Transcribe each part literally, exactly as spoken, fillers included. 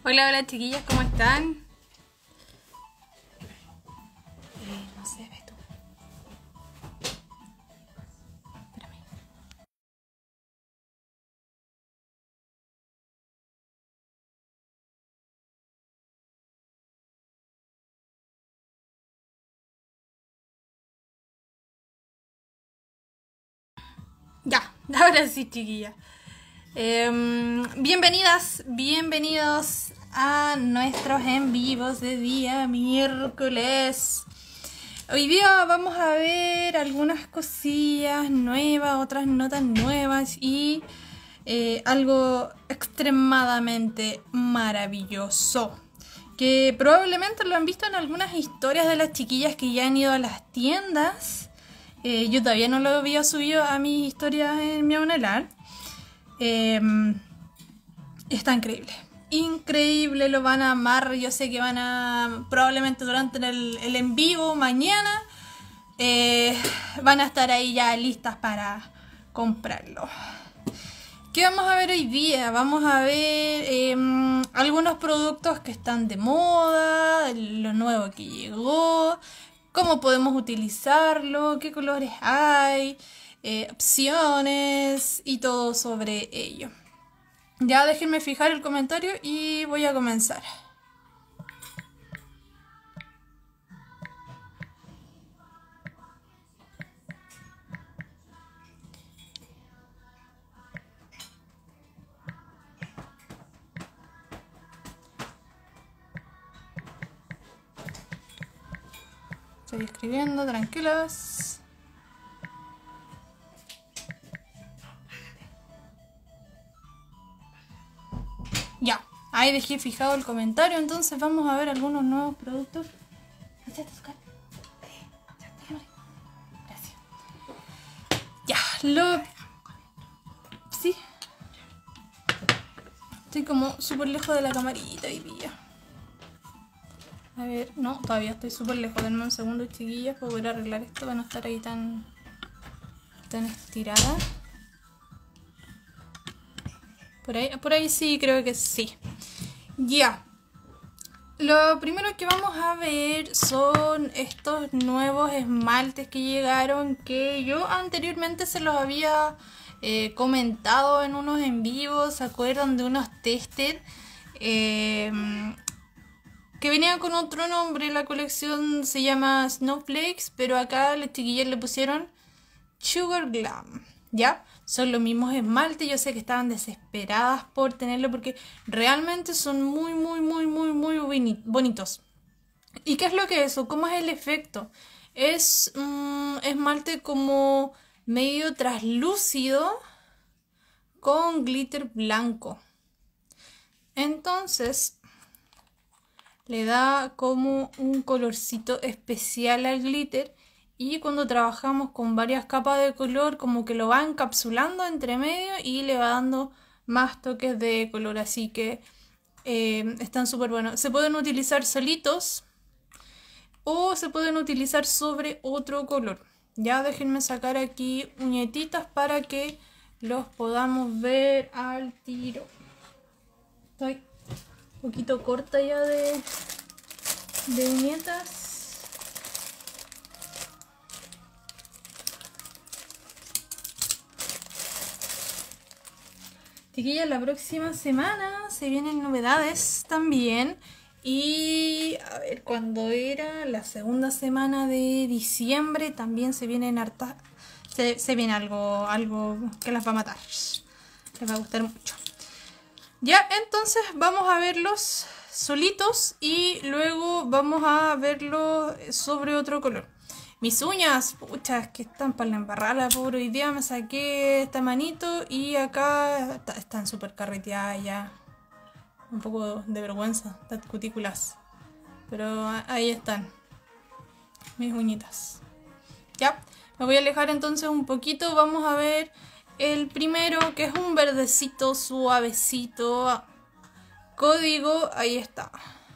Hola, hola chiquillas, ¿cómo están? Eh, no sé, ves tú. Espérame. Ya, ahora sí, chiquillas. Eh, bienvenidas, bienvenidos a nuestros en vivos de día miércoles. Hoy día vamos a ver algunas cosillas nuevas, otras no tan nuevas y eh, algo extremadamente maravilloso. Que probablemente lo han visto en algunas historias de las chiquillas que ya han ido a las tiendas. Eh, yo todavía no lo había subido a mis historias en mi Onelar. Eh, está increíble. Increíble, lo van a amar. Yo sé que van a, probablemente durante el, el en vivo mañana, eh, van a estar ahí ya listas para comprarlo. ¿Qué vamos a ver hoy día? Vamos a ver eh, algunos productos que están de moda, lo nuevo que llegó, cómo podemos utilizarlo, qué colores hay, eh, opciones y todo sobre ello. Ya déjenme fijar el comentario y voy a comenzar. Estoy escribiendo, tranquilos. Ya, ahí dejé fijado el comentario, entonces vamos a ver algunos nuevos productos. Gracias. Ya, lo... Sí. Estoy como súper lejos de la camarita hoy día. A ver, no, todavía estoy súper lejos. Denme un segundo, chiquillas, para poder arreglar esto, para no estar ahí tan, tan estirada. Por ahí, por ahí sí, creo que sí. Ya. Lo primero que vamos a ver son estos nuevos esmaltes que llegaron, que yo anteriormente se los había eh, comentado en unos en vivos. ¿Se acuerdan de unos tested? Eh, que venían con otro nombre. La colección se llama Snowflakes, pero acá las chiquillas le pusieron Sugar Glam, ¿ya? Son los mismos esmaltes. Yo sé que estaban desesperadas por tenerlo porque realmente son muy, muy, muy, muy, muy bonitos. ¿Y qué es lo que es eso? ¿Cómo es el efecto? Es un mm, esmalte como medio traslúcido con glitter blanco. Entonces le da como un colorcito especial al glitter. Y cuando trabajamos con varias capas de color, como que lo va encapsulando entre medio y le va dando más toques de color. Así que eh, están súper buenos. Se pueden utilizar solitos o se pueden utilizar sobre otro color. Ya déjenme sacar aquí uñetitas para que los podamos ver al tiro. Estoy un poquito corta ya de, de uñetas. Chiquillas, la próxima semana se vienen novedades también. Y a ver, cuando era la segunda semana de diciembre también se vienen hartas. Se, se viene algo, algo que las va a matar. Les va a gustar mucho. Ya, entonces vamos a verlos solitos y luego vamos a verlos sobre otro color. Mis uñas, pucha, que están para la embarrada, la pobre. Hoy día me saqué esta manito y acá están súper carreteadas ya. Un poco de vergüenza, estas cutículas. Pero ahí están mis uñitas. Ya, me voy a alejar entonces un poquito. Vamos a ver el primero, que es un verdecito suavecito. Código, ahí está.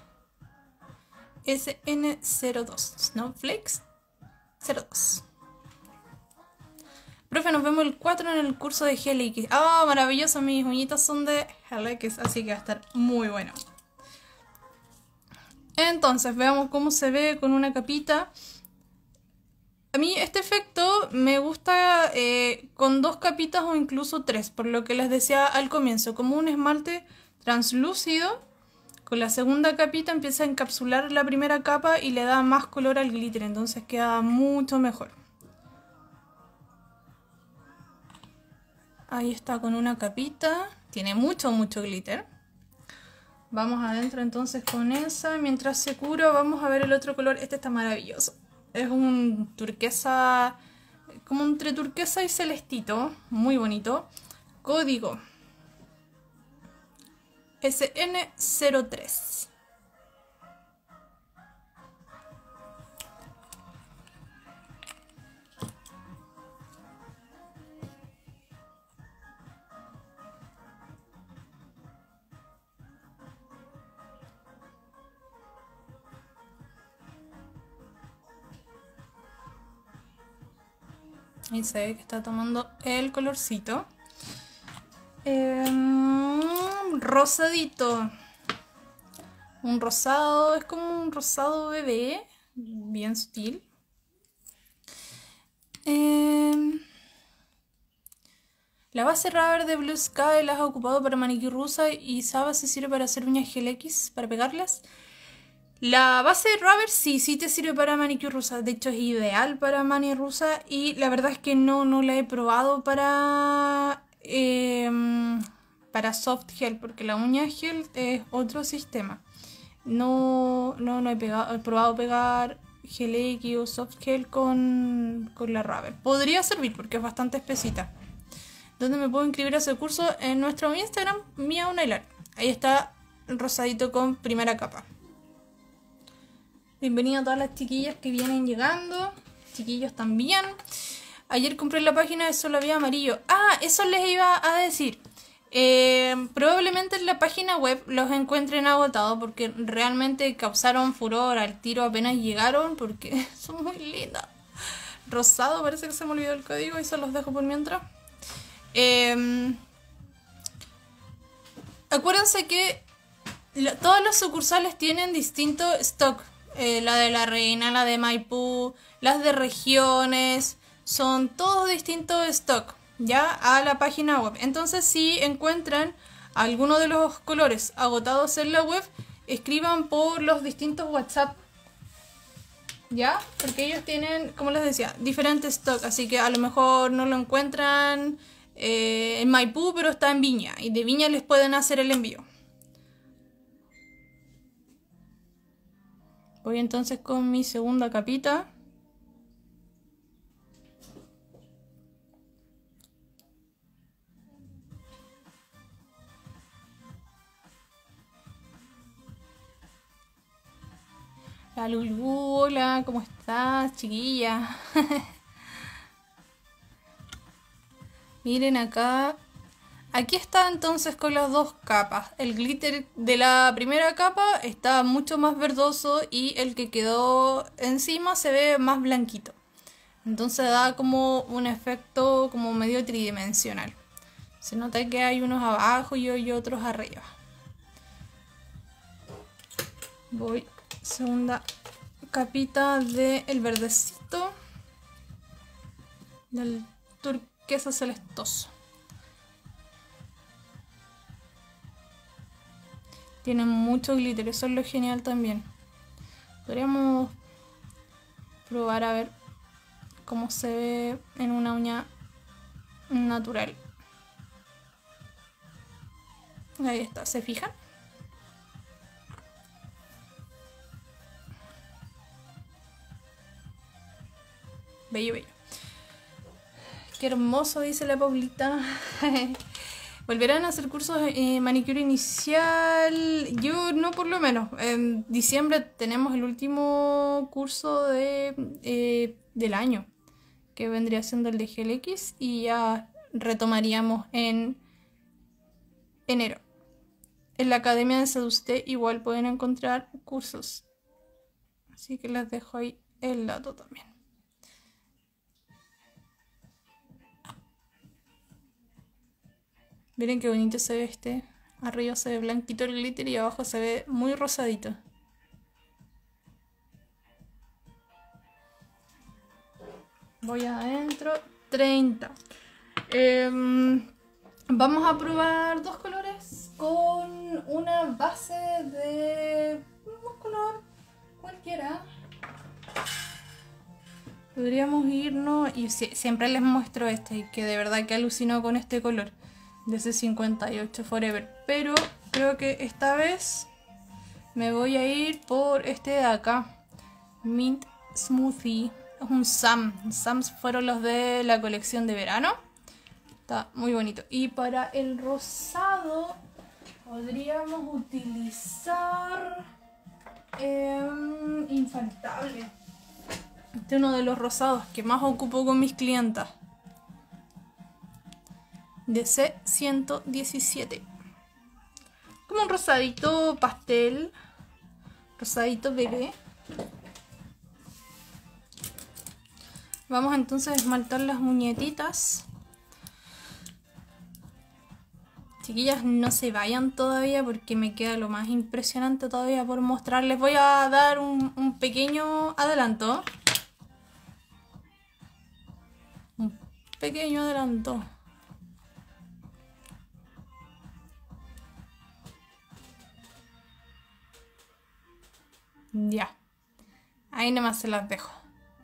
S N cero dos, Snowflakes cero dos. Profe, nos vemos el cuatro en el curso de Helix. ¡Oh, maravilloso! Mis uñitas son de Helix, así que va a estar muy bueno. Entonces, veamos cómo se ve con una capita. A mí este efecto me gusta eh, con dos capitas o incluso tres, por lo que les decía al comienzo, como un esmalte translúcido. Con la segunda capita empieza a encapsular la primera capa y le da más color al glitter, entonces queda mucho mejor. Ahí está con una capita, tiene mucho mucho glitter. Vamos adentro entonces con esa, mientras se cura vamos a ver el otro color. Este está maravilloso, es un turquesa, como entre turquesa y celestito, muy bonito. Código S N cero tres. Ahí se ve que está tomando el colorcito. Eh, rosadito. Un rosado, es como un rosado bebé, bien sutil. Eh, la base rubber de Blue Sky la has ocupado para manicure rusa y sabes si sirve para hacer uñas gel X, para pegarlas. La base de rubber sí, sí te sirve para manicure rusa, de hecho es ideal para mani rusa y la verdad es que no, no la he probado para, eh, para soft gel, porque la uña gel es otro sistema. No, no, no he, pegado, he probado pegar gel X o soft gel con, con la rubber. Podría servir porque es bastante espesita. ¿Dónde me puedo inscribir a ese curso? En nuestro Instagram, Mia Unailar. Ahí está el rosadito con primera capa. Bienvenido a todas las chiquillas que vienen llegando. Chiquillos también. Ayer compré la página de Solo Había Amarillo. Ah, eso les iba a decir. Eh, probablemente en la página web los encuentren agotados porque realmente causaron furor al tiro apenas llegaron porque son muy lindas. Rosado, parece que se me olvidó el código y se los dejo por mientras. Eh, acuérdense que la, todas las sucursales tienen distinto stock. Eh, la de La Reina, la de Maipú, las de regiones, son todos distintos stock, ya, a la página web. Entonces, si encuentran alguno de los colores agotados en la web, escriban por los distintos WhatsApp, ya, porque ellos tienen, como les decía, diferentes stock, así que a lo mejor no lo encuentran eh, en Maipú, pero está en Viña, y de Viña les pueden hacer el envío. Voy entonces con mi segunda capita. La Lulú, hola, ¿cómo estás, chiquilla? Miren acá. Aquí está entonces con las dos capas. El glitter de la primera capa está mucho más verdoso y el que quedó encima se ve más blanquito. Entonces da como un efecto como medio tridimensional. Se nota que hay unos abajo y otros arriba. Voy, segunda capita del verdecito. Del turquesa celestoso. Tiene mucho glitter, eso es lo genial también. Podríamos probar a ver cómo se ve en una uña natural. Ahí está, ¿se fijan? Bello, bello. Qué hermoso, dice la Paulita. ¿Volverán a hacer cursos de eh, manicure inicial? Yo no, por lo menos. En diciembre tenemos el último curso de, eh, del año, que vendría siendo el de Gel X, y ya retomaríamos en enero. En la Academia de Seducté igual pueden encontrar cursos. Así que les dejo ahí el dato también. Miren qué bonito se ve este. Arriba se ve blanquito el glitter y abajo se ve muy rosadito. voy adentro. treinta. Eh, vamos a probar dos colores con una base de un color cualquiera. Podríamos irnos, y siempre les muestro este, que de verdad que alucino con este color de ese cincuenta y ocho Forever, pero creo que esta vez me voy a ir por este de acá, Mint Smoothie. Es un Sam. Sams fueron los de la colección de verano. Está muy bonito. Y para el rosado podríamos utilizar eh, Infaltable. Este es uno de los rosados que más ocupo con mis clientas. D C ciento diecisiete. Como un rosadito pastel. Rosadito bebé. Vamos entonces a esmaltar las muñequitas. Chiquillas, no se vayan todavía porque me queda lo más impresionante todavía por mostrarles. Voy a dar un, un pequeño adelanto. Un pequeño adelanto. Ya. Ahí nomás se las dejo.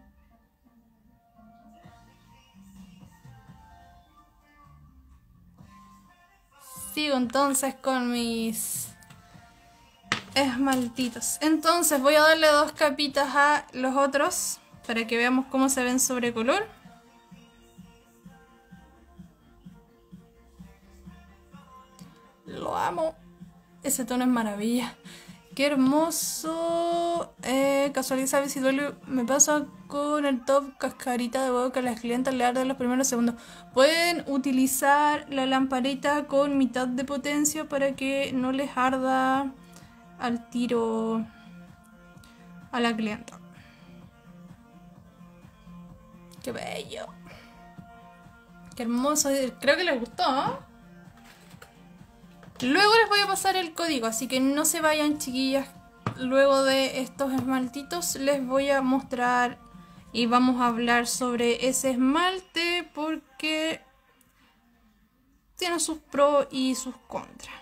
Sigo entonces con mis esmaltitos. Entonces voy a darle dos capitas a los otros para que veamos cómo se ven sobre color. Lo amo. Ese tono es maravilla. Qué hermoso. Eh, casualidad, ¿sabes si duele? Me pasa con el top cascarita de huevo que a las clientas le arde los primeros segundos. Pueden utilizar la lamparita con mitad de potencia para que no les arda al tiro a la clienta. Qué bello. Qué hermoso. Creo que les gustó, ¿no? Luego les voy a pasar el código, así que no se vayan, chiquillas. Luego de estos esmaltitos les voy a mostrar y vamos a hablar sobre ese esmalte porque tiene sus pros y sus contras.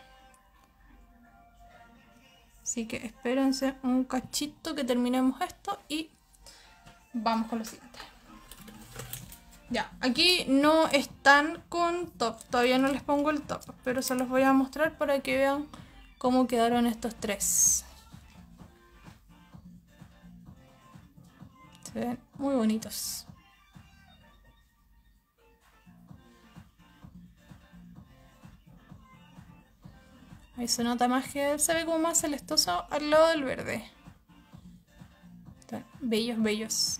Así que espérense un cachito que terminemos esto y vamos con lo siguiente. Ya, aquí no están con top, todavía no les pongo el top, pero se los voy a mostrar para que vean cómo quedaron estos tres. Se ven muy bonitos. Ahí se nota más que se ve como más celestoso al lado del verde. Están bellos, bellos.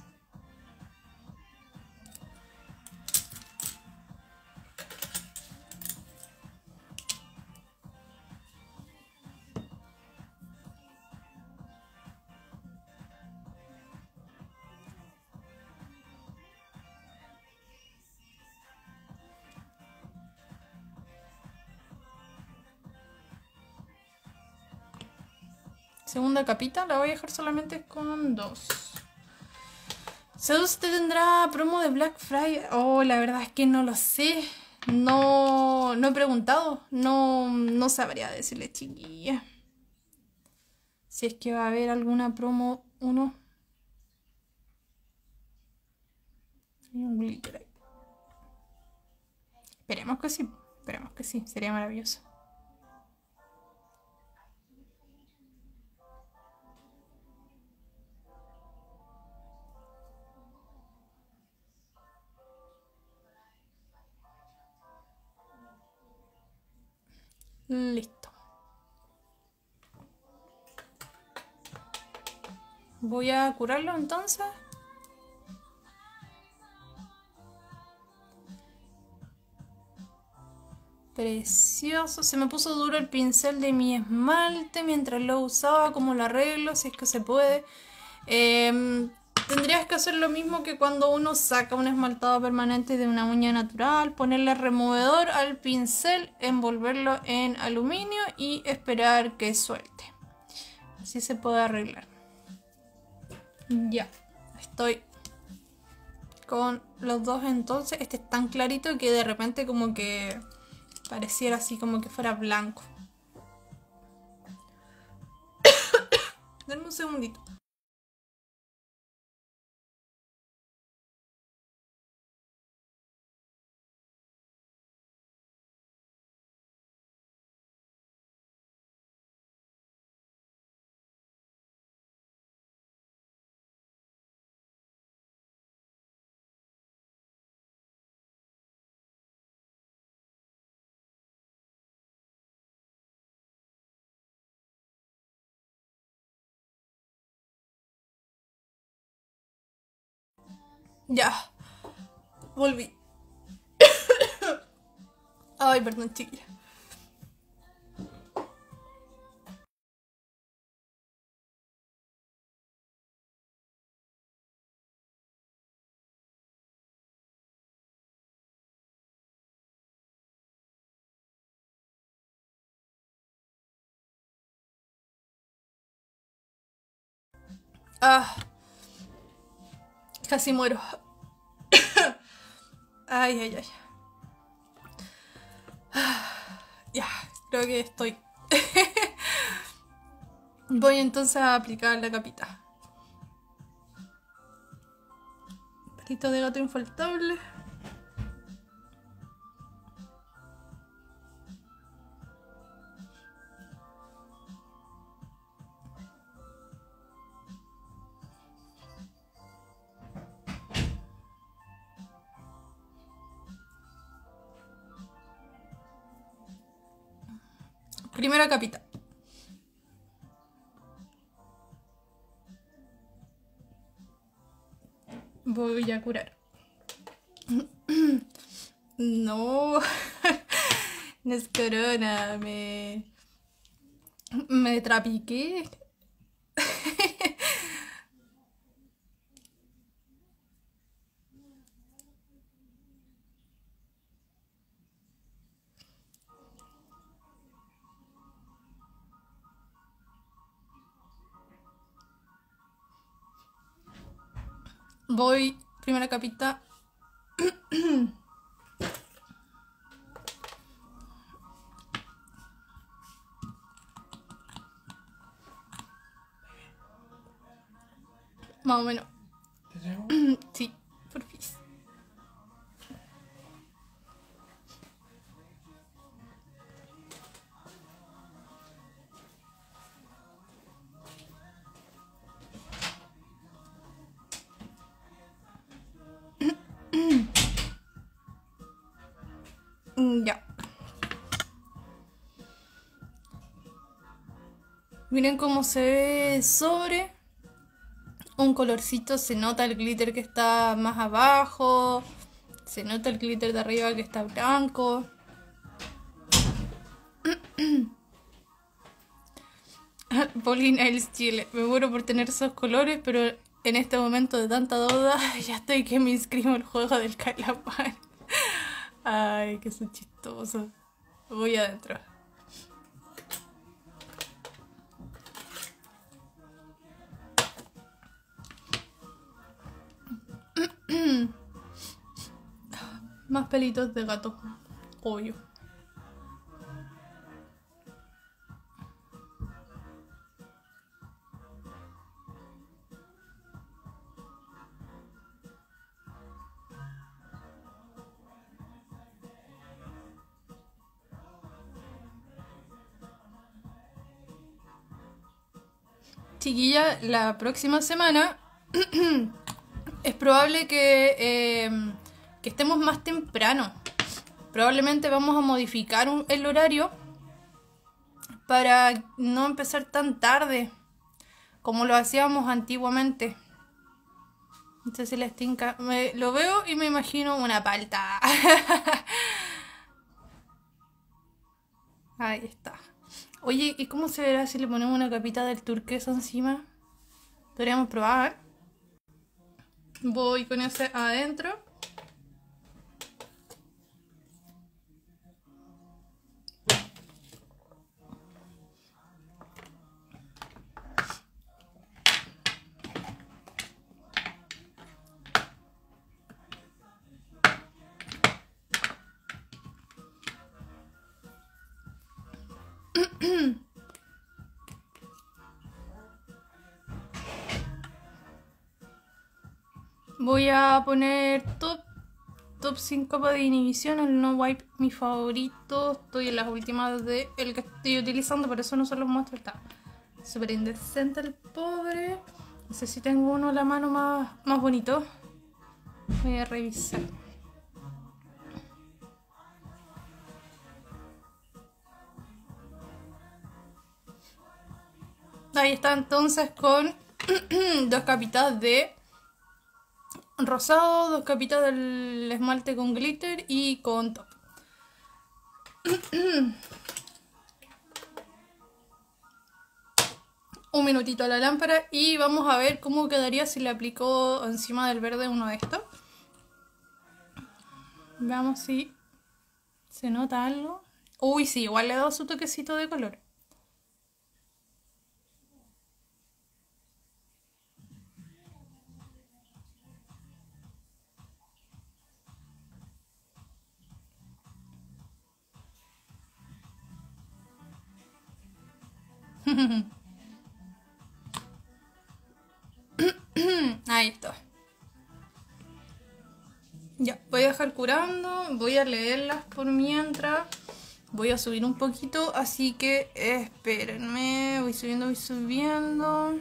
Segunda capita, la voy a dejar solamente con dos. Seduce tendrá promo de Black Friday. Oh, la verdad es que no lo sé. No, no he preguntado. No, no sabría decirle, chiquilla. Si es que va a haber alguna promo uno. Hay un glitter ahí. Esperemos que sí. Esperemos que sí. Sería maravilloso. Listo. Voy a curarlo entonces. Precioso. Se me puso duro el pincel de mi esmalte mientras lo usaba. Como lo arreglo, si es que se puede. Eh, tendrías que hacer lo mismo que cuando uno saca un esmaltado permanente de una uña natural. Ponerle removedor al pincel, envolverlo en aluminio y esperar que suelte. Así se puede arreglar. Ya, estoy con los dos entonces. Este es tan clarito que de repente como que pareciera así como que fuera blanco. Denme un segundito. Ya, volví. Ay, perdón, chiquilla. Ah, casi muero. Ay, ay, ay. Ya, creo que estoy. Voy entonces a aplicar la capita. Pelito de gato infaltable. Primera capita. Voy a curar. No. No es corona. Me... Me trapiqué. Voy, primera capita. Más o menos. Sí, por fin. Ya. Miren cómo se ve sobre. Un colorcito, se nota el glitter que está más abajo. Se nota el glitter de arriba que está blanco. Pauline Nails Chile. Me muero por tener esos colores, pero en este momento de tanta duda, ya estoy que me inscribo al juego del calamar. Ay, que son chistosos. Voy adentro. Más pelitos de gato. Obvio. Chiquilla, la próxima semana es probable que, eh, que estemos más temprano. Probablemente vamos a modificar un, el horario para no empezar tan tarde como lo hacíamos antiguamente. No sé si les tinca. Me, lo veo y me imagino una palta. Ahí está. Oye, ¿y cómo se verá si le ponemos una capita del turquesa encima? Podríamos probar. Voy con ese adentro. Voy a poner top, top sin capa de inhibición, el No Wipe, mi favorito. Estoy en las últimas de el que estoy utilizando, por eso no se los muestro. Está súper indecente el pobre. No sé si tengo uno a la mano más, más bonito. Voy a revisar. Ahí está entonces con dos capitas de rosado, dos capitas del esmalte con glitter y con top. Un minutito a la lámpara y vamos a ver cómo quedaría si le aplico encima del verde uno de estos. Veamos si se nota algo. Uy, sí, igual le he dado su toquecito de color. Ahí está. Ya, voy a dejar curando, voy a leerlas por mientras. Voy a subir un poquito, así que espérenme. Voy subiendo, voy subiendo.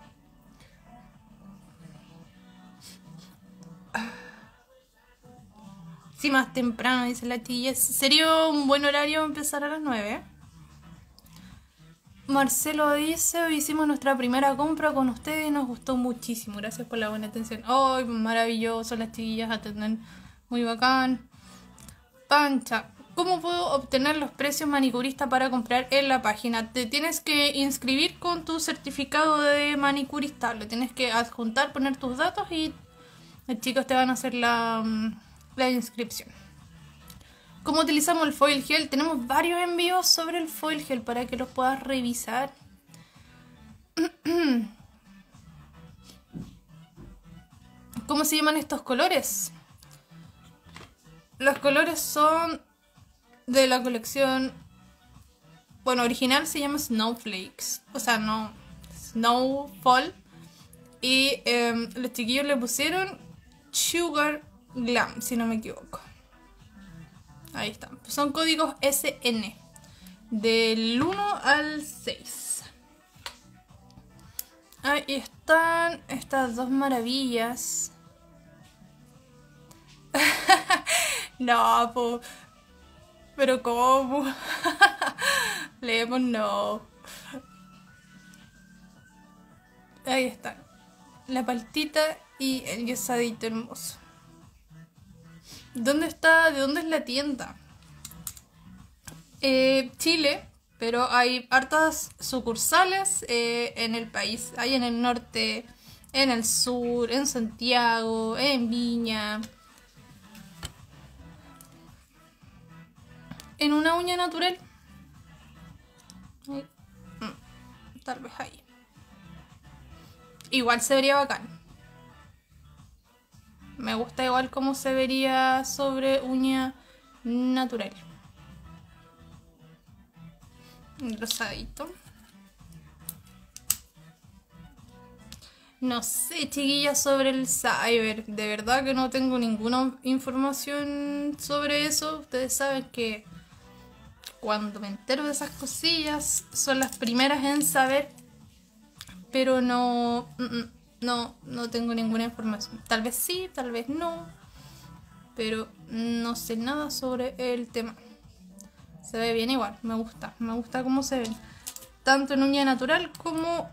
Sí, más temprano, dice la tía. ¿Sería un buen horario empezar a las nueve? Marcelo dice, hoy hicimos nuestra primera compra con ustedes y nos gustó muchísimo. Gracias por la buena atención. ¡Ay, oh, maravilloso! Las chiquillas atenden muy bacán. Pancha, ¿cómo puedo obtener los precios manicurista para comprar en la página? Te tienes que inscribir con tu certificado de manicurista. Lo tienes que adjuntar, poner tus datos y los chicos te van a hacer la, la inscripción. ¿Cómo utilizamos el foil gel? Tenemos varios envíos sobre el foil gel para que los puedas revisar. ¿Cómo se llaman estos colores? Los colores son de la colección... Bueno, original se llama Snowflakes. O sea, no... Snowfall. Y eh, los chiquillos le pusieron Sugar Glam, si no me equivoco. Ahí están. Son códigos S N. Del uno al seis. Ahí están estas dos maravillas. No, po. Pero ¿cómo? Leemos no. Ahí están. La paltita y el yesadito hermoso. ¿Dónde está? ¿De dónde es la tienda? Eh, Chile, pero hay hartas sucursales eh, en el país. Hay en el norte, en el sur, en Santiago, en Viña. En una uña natural. Ahí. Mm, tal vez ahí. Igual se vería bacán. Me gusta igual como se vería sobre uña natural. Rosadito. No sé, chiquillas, sobre el cyber. De verdad que no tengo ninguna información sobre eso. Ustedes saben que cuando me entero de esas cosillas son las primeras en saber. Pero no... No, no tengo ninguna información. Tal vez sí, tal vez no. Pero no sé nada sobre el tema. Se ve bien igual, me gusta. Me gusta cómo se ven. Tanto en uña natural como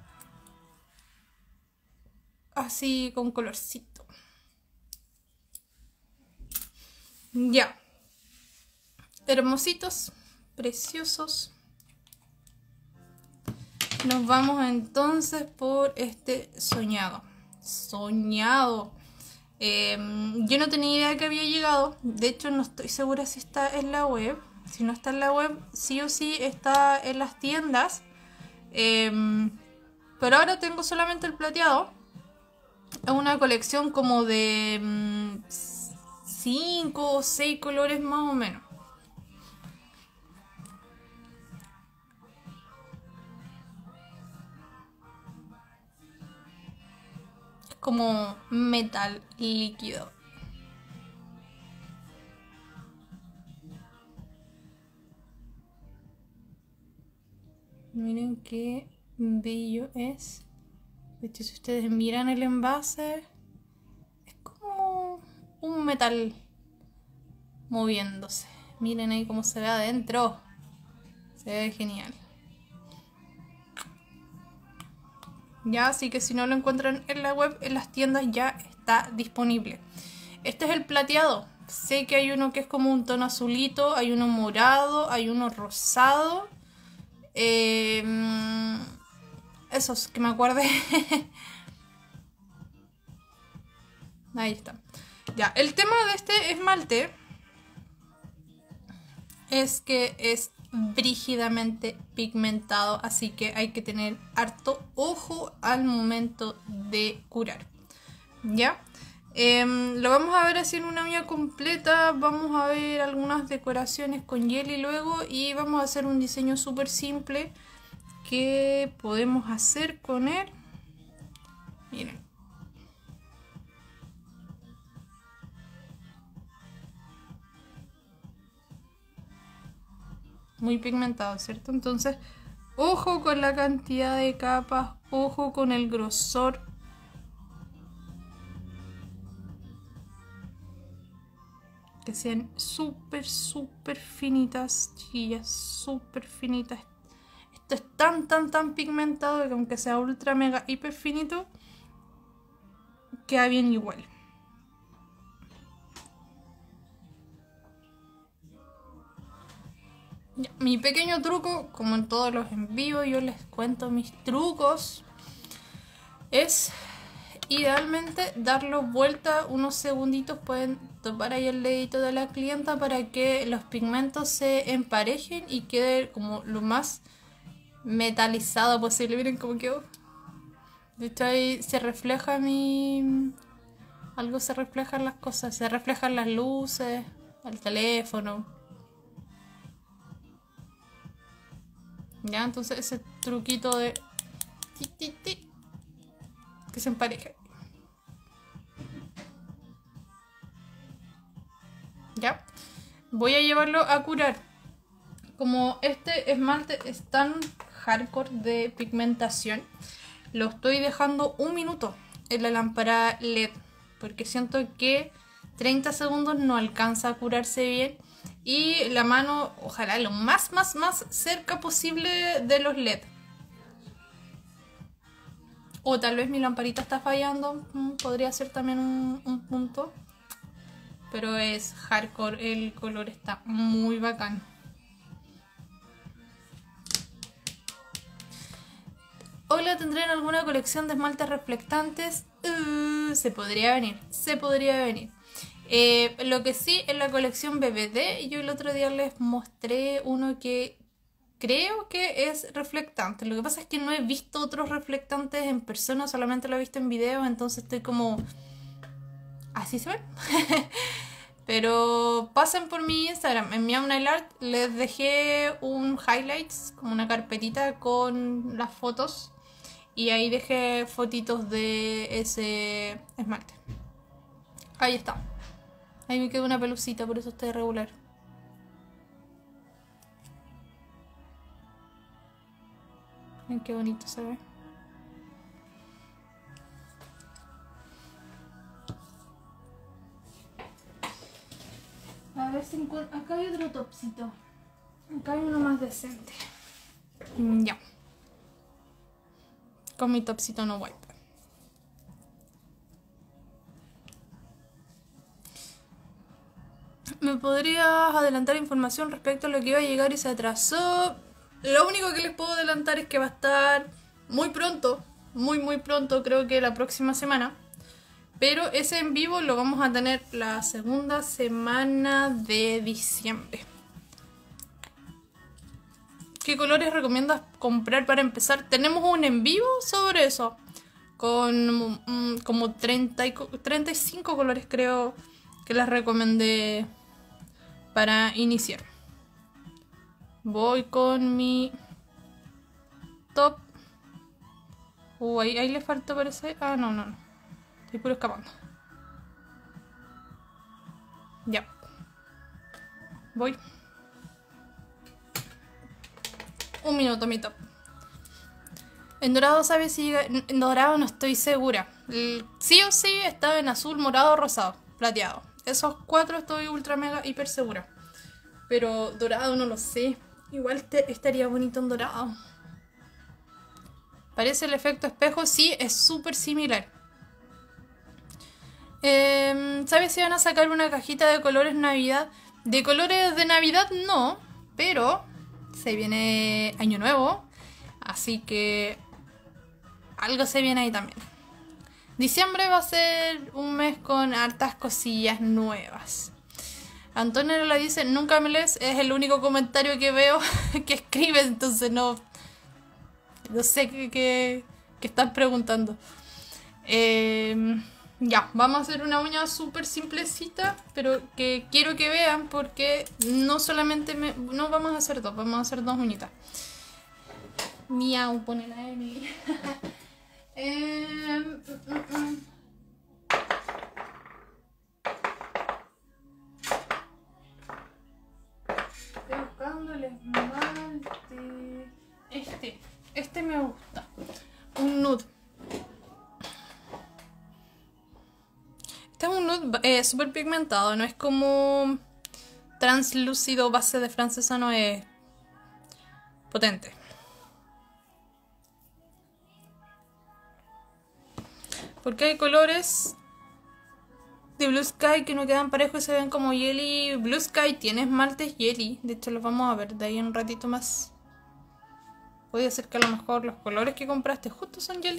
así con colorcito. Ya. Hermositos, preciosos. Nos vamos entonces por este soñado. Soñado. Eh, yo no tenía idea que había llegado. De hecho, no estoy segura si está en la web. Si no está en la web, sí o sí está en las tiendas. Eh, pero ahora tengo solamente el plateado. Es una colección como de cinco o seis colores más o menos. como metal líquido. Miren qué bello es. De hecho, si ustedes miran el envase, es como un metal moviéndose. Miren ahí cómo se ve adentro. Se ve genial. Ya, así que si no lo encuentran en la web, en las tiendas ya está disponible. Este es el plateado. Sé que hay uno que es como un tono azulito, hay uno morado, hay uno rosado. Eh, esos que me acuerde. Ahí está. Ya, el tema de este esmalte es que es brígidamente pigmentado, así que hay que tener harto ojo al momento de curar. ¿Ya? Eh, lo vamos a ver así en una uña completa. Vamos a ver algunas decoraciones con jelly luego, y vamos a hacer un diseño súper simple que podemos hacer con él. Miren. Muy pigmentado, ¿cierto? Entonces, ojo con la cantidad de capas, ojo con el grosor. Que sean súper, súper finitas, chiquillas, súper finitas. Esto es tan, tan, tan pigmentado que aunque sea ultra, mega, hiper finito, queda bien igual. Ya, mi pequeño truco, como en todos los en vivo, yo les cuento mis trucos, es idealmente darlo vuelta unos segunditos. Pueden topar ahí el dedito de la clienta para que los pigmentos se emparejen y quede como lo más metalizado posible. Miren cómo quedó. De hecho ahí se refleja mi... algo se refleja en las cosas, se reflejan las luces, el teléfono. Ya, entonces ese truquito de... ti, ti, ti, que se empareje. Ya, voy a llevarlo a curar. Como este esmalte es tan hardcore de pigmentación, lo estoy dejando un minuto en la lámpara L E D, porque siento que treinta segundos no alcanza a curarse bien, y la mano ojalá lo más más más cerca posible de los L E D. O tal vez mi lamparita está fallando, podría ser también un, un punto. Pero es hardcore, el color está muy bacán. Hola, ¿tendrán alguna colección de esmaltes reflectantes? Uh, se podría venir, se podría venir. Eh, lo que sí, en la colección B B D, yo el otro día les mostré uno que creo que es reflectante. Lo que pasa es que no he visto otros reflectantes en persona, solamente lo he visto en videos, entonces estoy como... ¿así se ven? Pero pasen por mi Instagram, en mi Nail Art les dejé un highlights, como una carpetita con las fotos, y ahí dejé fotitos de ese esmalte. Ahí está. Ahí me quedó una pelucita, por eso está irregular. Miren qué bonito se ve. A ver si encuentro... acá hay otro topsito. Acá hay uno más decente. Ya. Con mi topsito no wipe. ¿Me podrías adelantar información respecto a lo que iba a llegar y se atrasó? Lo único que les puedo adelantar es que va a estar muy pronto. Muy muy pronto, creo que la próxima semana. Pero ese en vivo lo vamos a tener la segunda semana de diciembre. ¿Qué colores recomiendas comprar para empezar? Tenemos un en vivo sobre eso. Con um, como treinta y, treinta y cinco colores creo que les recomendé para iniciar. Voy con mi top. Uh, ahí, ahí le falta parece. Ah, no, no, no. Estoy puro escapando. Ya. Voy. Un minuto, mi top. En dorado, ¿sabes si llega? En dorado no estoy segura. El sí o sí estaba en azul, morado, rosado, plateado. Esos cuatro estoy ultra mega hiper segura. Pero dorado no lo sé. Igual te estaría bonito en dorado. Parece el efecto espejo, sí, es súper similar. Eh, ¿Sabes si van a sacar una cajita de colores Navidad? De colores de Navidad no, pero se viene Año Nuevo, así que algo se viene ahí también. Diciembre va a ser un mes con hartas cosillas nuevas. Antonio la dice, nunca me lees, es el único comentario que veo que escribe, entonces no, no sé qué, qué, qué están preguntando. Eh... Ya, vamos a hacer una uña súper simplecita, pero que quiero que vean porque no solamente me, no vamos a hacer dos, vamos a hacer dos uñitas. Miau, pone la Emily. eh, mm, mm. Estoy buscando el esmalte. Este, este me gusta. Un nude. Este es un nude eh, súper pigmentado, no es como translúcido base de francesa, no es potente. Porque hay colores de Blue Sky que no quedan parejos y se ven como jelly. Blue Sky tiene esmaltes jelly, de hecho los vamos a ver de ahí en un ratito más. Puede ser que a lo mejor los colores que compraste justo son jelly.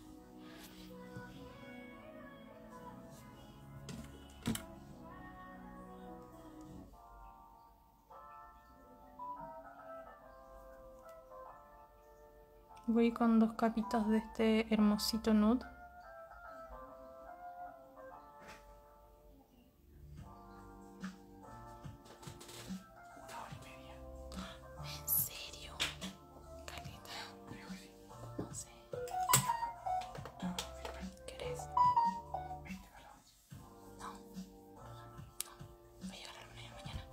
Voy con dos capitas de este hermosito nude. ¿En serio? Caleta. No sé. ¿Querés? No. No. Voy a llegar a la una de la mañana.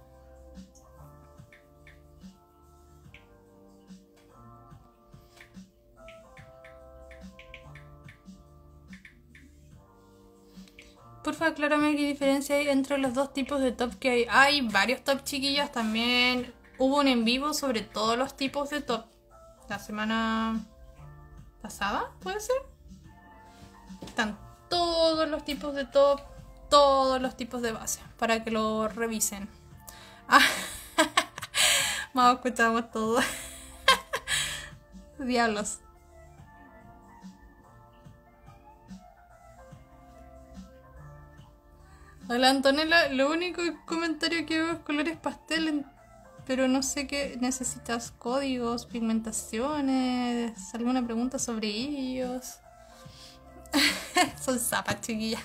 Porfa, aclárame qué diferencia hay entre los dos tipos de top que hay. Hay varios top, chiquillas. También hubo un en vivo sobre todos los tipos de top. La semana pasada, ¿puede ser? Están todos los tipos de top, todos los tipos de base, para que lo revisen. Ah, vamos, escuchamos todo. Diablos. Hola Antonella, lo único comentario que veo es colores pastel, pero no sé qué necesitas, códigos, pigmentaciones, alguna pregunta sobre ellos. Son zapas, chiquillas.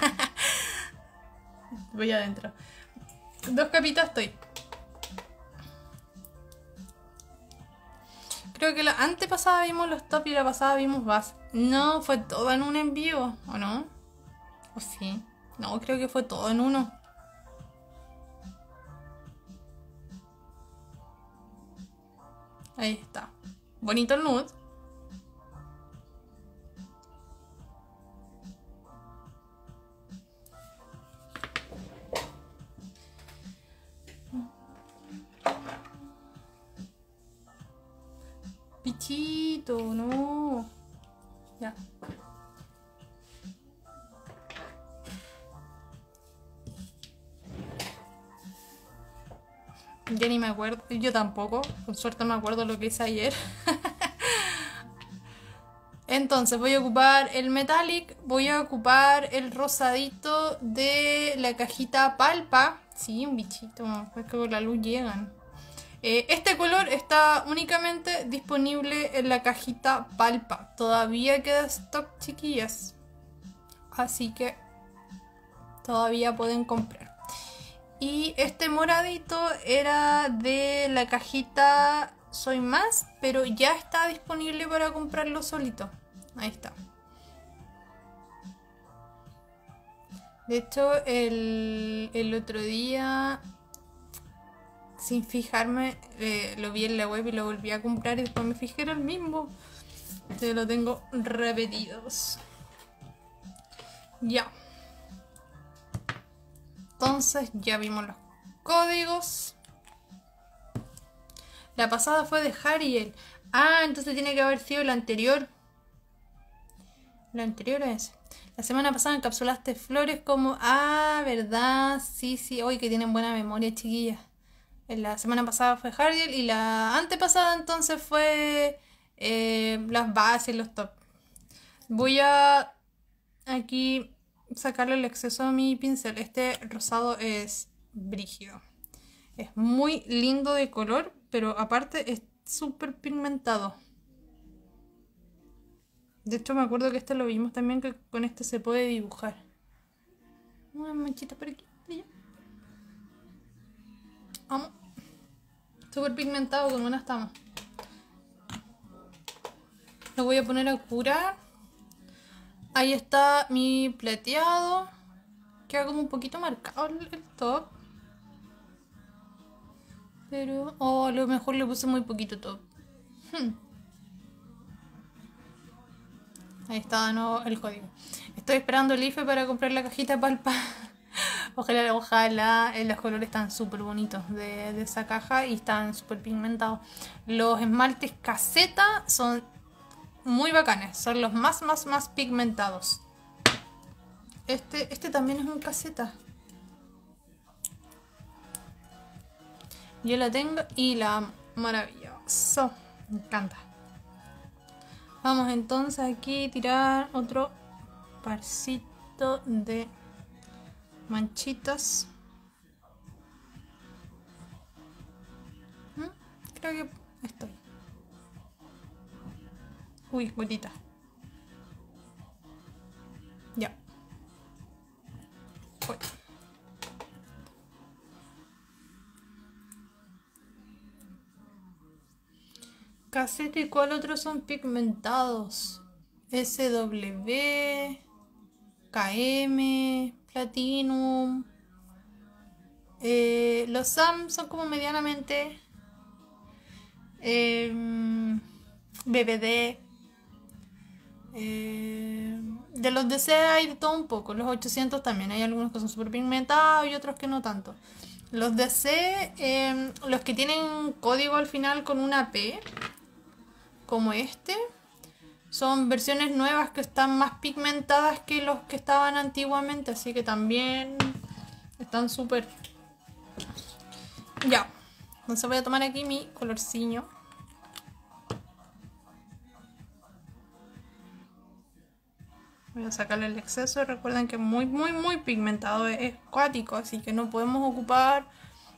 Voy adentro. Dos capitas estoy. Creo que la antepasada vimos los top y la pasada vimos base. No, fue todo en un en vivo, ¿o no? ¿O sí? No, creo que fue todo en uno. Ahí está. Bonito el nude. Pichito, no. Ya. Ya ni me acuerdo, yo tampoco, con suerte me acuerdo lo que hice ayer. Entonces voy a ocupar el metallic, voy a ocupar el rosadito de la cajita Palpa. Sí, un bichito, es que con la luz llegan. Eh, este color está únicamente disponible en la cajita Palpa. Todavía queda stock, chiquillas. Así que todavía pueden comprar. Y este moradito era de la cajita Soy Más, pero ya está disponible para comprarlo solito. Ahí está. De hecho, el, el otro día, sin fijarme, eh, lo vi en la web y lo volví a comprar y después me fijé era el mismo. Te lo tengo repetidos. Ya. Entonces ya vimos los códigos. La pasada fue de Hariel. Ah, entonces tiene que haber sido la anterior. La anterior a ese. La semana pasada encapsulaste flores como... Ah, ¿verdad? Sí, sí. Hoy que tienen buena memoria, chiquillas. La semana pasada fue Hariel y la antepasada entonces fue eh, las bases, los top. Voy a aquí sacarle el exceso a mi pincel. Este rosado es brígido. Es muy lindo de color, pero aparte es súper pigmentado. De hecho me acuerdo que este lo vimos también, que con este se puede dibujar. Una manchita por aquí, por allá. Vamos. Súper pigmentado, con una estamos. Lo voy a poner a curar. Ahí está mi plateado. Queda como un poquito marcado el, el top. Pero... Oh, a lo mejor le puse muy poquito top. Hmm. Ahí está de nuevo el código. Estoy esperando el I F E para comprar la cajita palpa. Ojalá, ojalá. Los colores están súper bonitos de, de esa caja y están súper pigmentados. Los esmaltes caseta son muy bacanes. Son los más, más, más pigmentados. Este, este también es un caseta. Yo la tengo y la amo. Maravilloso. Me encanta. Vamos entonces aquí a tirar otro parcito de manchitas. ¿Mm? Creo que estoy. Uy, gotita. Ya. Uy. Caseta y cuál otros son pigmentados. S W, K M, Platinum. Eh, los S A M son como medianamente. Eh, B B D. Eh, de los D C hay de todo un poco. Los ochocientos también. Hay algunos que son súper pigmentados y otros que no tanto. Los D C, eh, los que tienen código al final con una P, como este, son versiones nuevas que están más pigmentadas que los que estaban antiguamente, así que también están súper. Ya, entonces voy a tomar aquí mi colorcillo. Voy a sacarle el exceso. Recuerden que es muy, muy, muy pigmentado, es acuático, así que no podemos ocupar.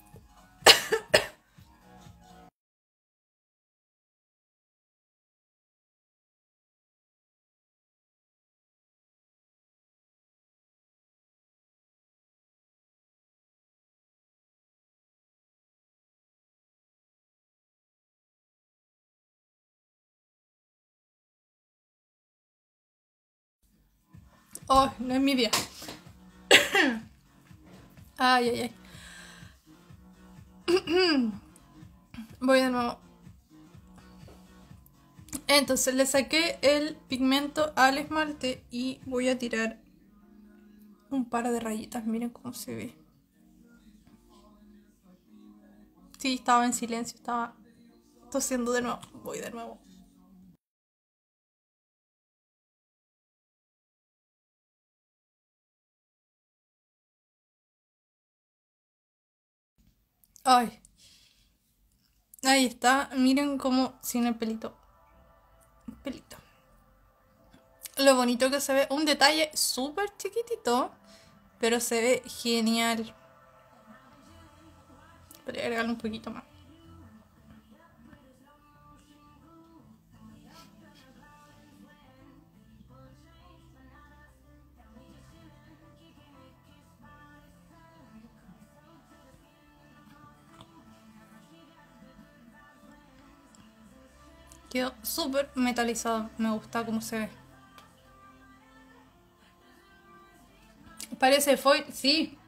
Oh, no es mi día. Ay, ay, ay. Voy de nuevo. Entonces le saqué el pigmento al esmalte y voy a tirar un par de rayitas. Miren cómo se ve. Sí, estaba en silencio, estaba tosiendo de nuevo. Voy de nuevo. Ay. Ahí está. Miren cómo sin el pelito. Un pelito. Lo bonito que se ve. Un detalle súper chiquitito. Pero se ve genial. Podría agregarle un poquito más. Quedó súper metalizado. Me gusta cómo se ve. Parece foil, sí.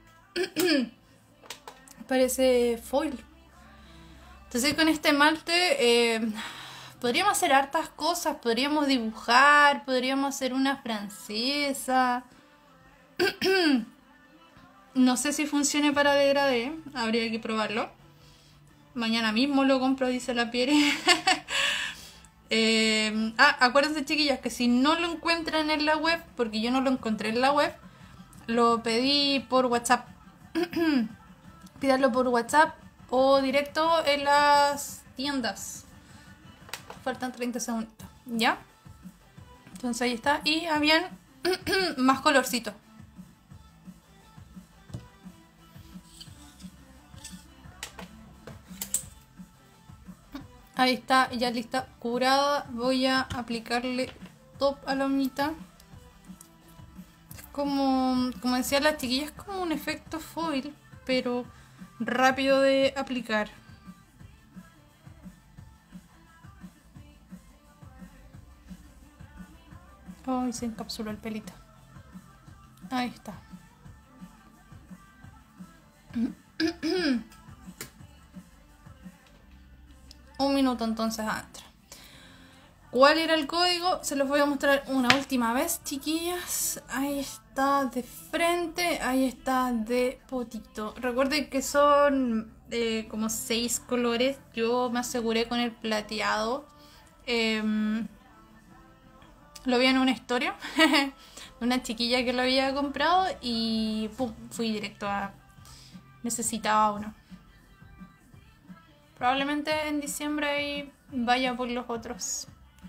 Parece foil. Entonces con este esmalte eh, podríamos hacer hartas cosas. Podríamos dibujar, podríamos hacer una francesa. No sé si funcione para degradé, habría que probarlo. Mañana mismo lo compro, dice la Pierre. eh, ah, acuérdense, chiquillas, que si no lo encuentran en la web, porque yo no lo encontré en la web, lo pedí por WhatsApp. Pídalo por WhatsApp o directo en las tiendas. Faltan treinta segundos, ¿ya? Entonces ahí está. Y habían más colorcitos. Ahí está, ya lista, curada. Voy a aplicarle top a la uñita. Es como, como decía la chiquilla, es como un efecto foil, pero rápido de aplicar. Ay, se encapsuló el pelito. Ahí está. Un minuto entonces adentro. ¿Cuál era el código? Se los voy a mostrar una última vez, chiquillas. Ahí está de frente, ahí está de potito. Recuerden que son eh, como seis colores. Yo me aseguré con el plateado. Eh, lo vi en una historia. Una chiquilla que lo había comprado y pum, fui directo a... Necesitaba uno. Probablemente en diciembre ahí vaya por los otros.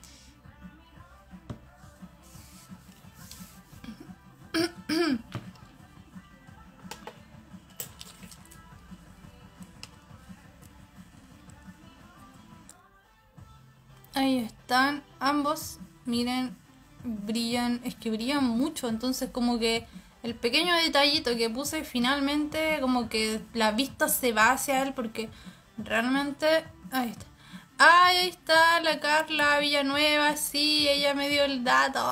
Ahí están ambos. Miren, brillan, es que brillan mucho. Entonces como que el pequeño detallito que puse finalmente, como que la vista se va hacia él porque realmente... Ahí está. Ahí está la Carla Villanueva, sí, ella me dio el dato.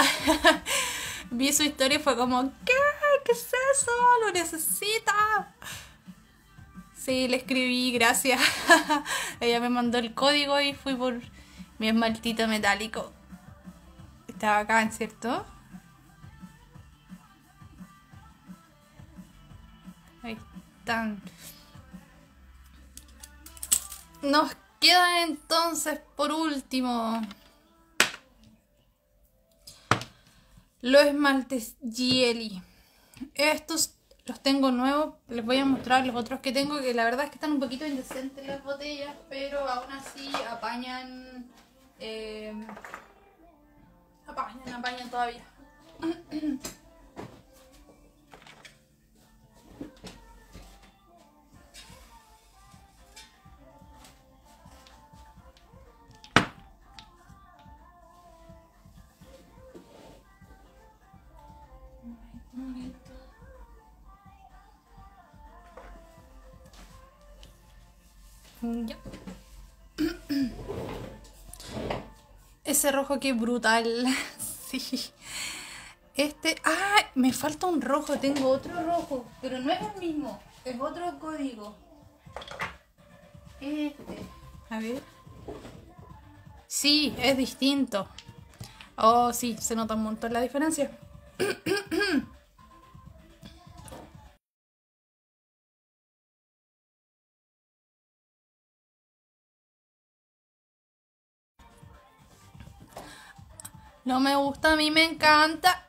Vi su historia y fue como, ¿qué? ¿Qué es eso? Lo necesita. Sí, le escribí, gracias. Ella me mandó el código y fui por mi esmaltito metálico. Está bacán, ¿cierto? Ahí están. Nos queda entonces, por último, los esmaltes Gelly. Estos los tengo nuevos. Les voy a mostrar los otros que tengo, que la verdad es que están un poquito indecentes las botellas, pero aún así apañan. Eh, apañan, apañan todavía. Ya. Ese rojo que brutal. Sí. Este. ¡Ah! Me falta un rojo. Tengo otro rojo. Pero no es el mismo. Es otro código. Este. A ver. Sí, es distinto. Oh, sí, se nota un montón la diferencia. No me gusta, a mí me encanta.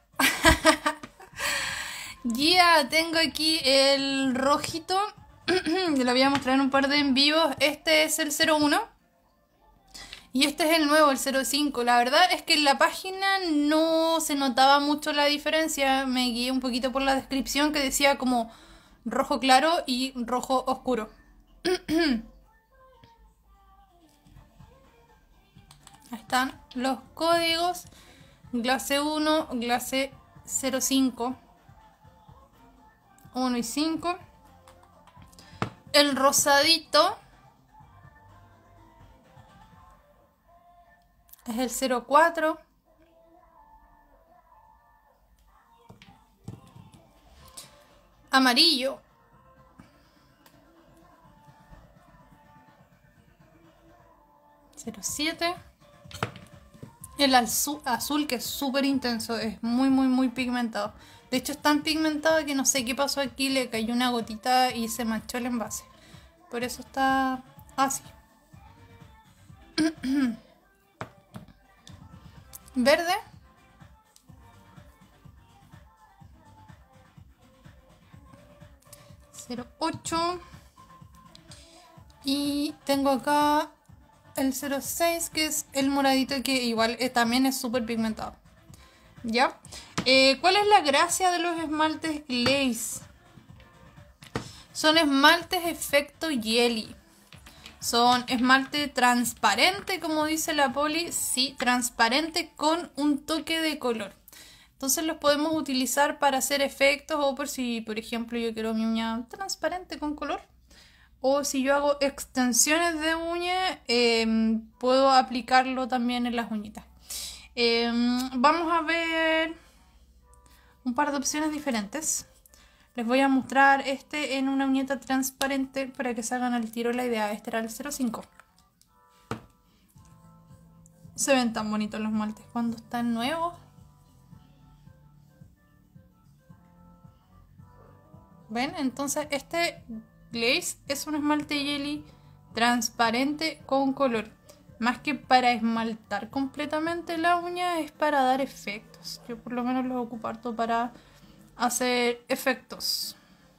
Ya, tengo aquí el rojito. Lo voy a mostrar en un par de en vivos. Este es el cero uno. Y este es el nuevo, el cero cinco. La verdad es que en la página no se notaba mucho la diferencia. Me guié un poquito por la descripción que decía como rojo claro y rojo oscuro. Ahí están los códigos. Glase uno, glase cero cinco. uno y cinco. El rosadito es el cero cuatro. Amarillo. cero siete. El azul, azul que es súper intenso, es muy muy muy pigmentado. De hecho es tan pigmentado que no sé qué pasó aquí, le cayó una gotita y se manchó el envase. Por eso está así. Verde. cero ocho. Y tengo acá el cero seis, que es el moradito, que igual eh, también es súper pigmentado. ¿Ya? Eh, ¿Cuál es la gracia de los esmaltes glaze? Son esmaltes efecto jelly. Son esmalte transparente, como dice la Poli. Sí, transparente con un toque de color. Entonces los podemos utilizar para hacer efectos, o por si, por ejemplo, yo quiero mi uña transparente con color. O si yo hago extensiones de uña, eh, puedo aplicarlo también en las uñitas. Eh, vamos a ver un par de opciones diferentes. Les voy a mostrar este en una uñeta transparente para que se hagan al tiro la idea. Este era el cero cinco. Se ven tan bonitos los esmaltes cuando están nuevos. ¿Ven? Entonces este glaze es un esmalte jelly transparente con color. Más que para esmaltar completamente la uña, es para dar efectos. Yo por lo menos lo ocupo harto para hacer efectos.